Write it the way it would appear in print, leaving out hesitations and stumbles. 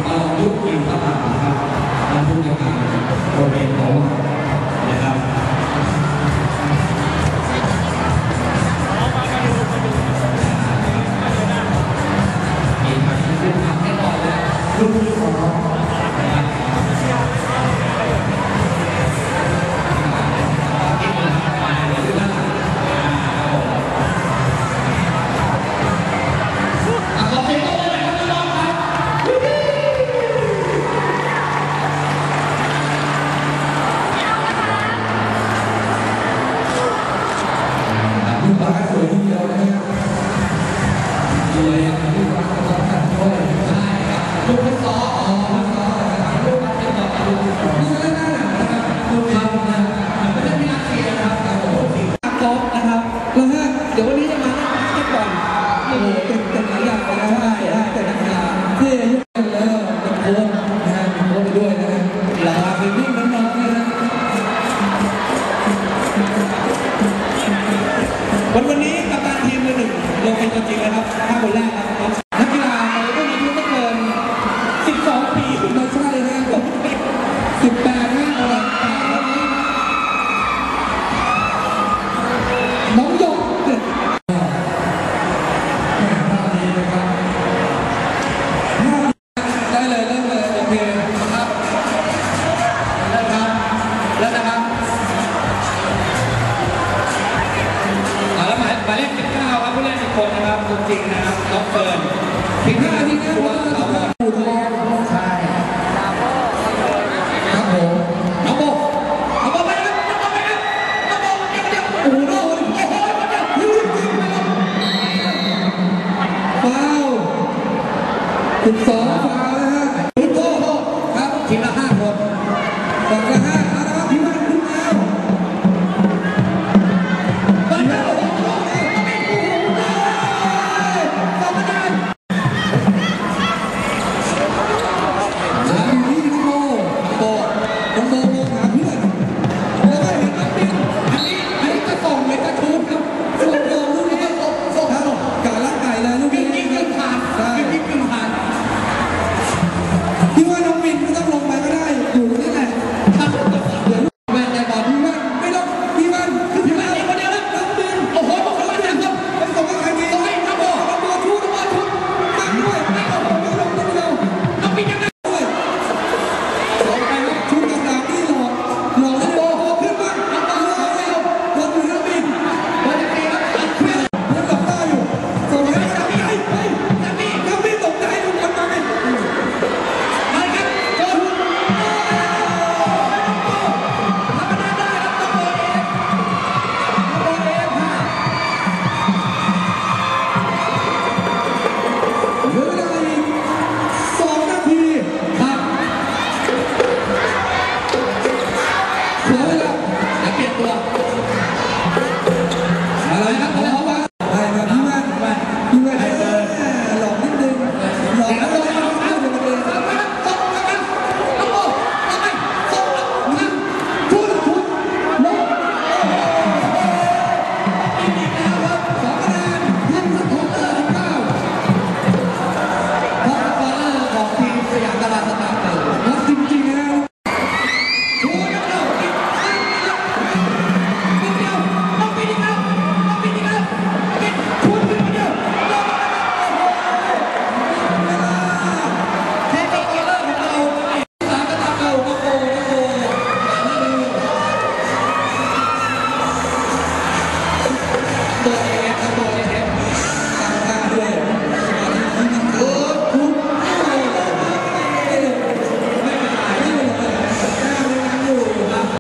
ตลอดยุคทีมทหารครับท่านผู้จัดการโรงเรียนของนะครับมีทางที่ขึ้นทางให้ต่อเลยลูกของเราเดี๋ยววันนี้จะมาเล่นก่อนโอ้โหเป็นหลายอย่างเลยนะใช่แต่นักกีฬาที่อายุแล้วเป็นโค้ชนะฮะเป็นโค้ชไปด้วยนะฮะหลาเป็นวิ่งน้องๆนะฮะวันนี้กัปตันทีมมือหนึ่งลงเป็นตัวจริงแล้วครับ5 คนแรกครับนักกีฬาในรุ่นอายุไม่เกิน12 ปีไม่ใช่นะ18นะน้องยกได้เลยเริ่มเลยโอเคครับแล้วนะครับแล้วนะครับแล้วหมายเลข19ครับผู้เล่นอีกคนนะครับตัวจริงนะครับน้องเฟิร์นทีม5ที่ตัวเขาปูทองใช่ครับผมน้องโบไปครับน้องโบโอ้โหโอ้โหฟาว12 ฟาวนะฮะโอ้โหครับทีมละ5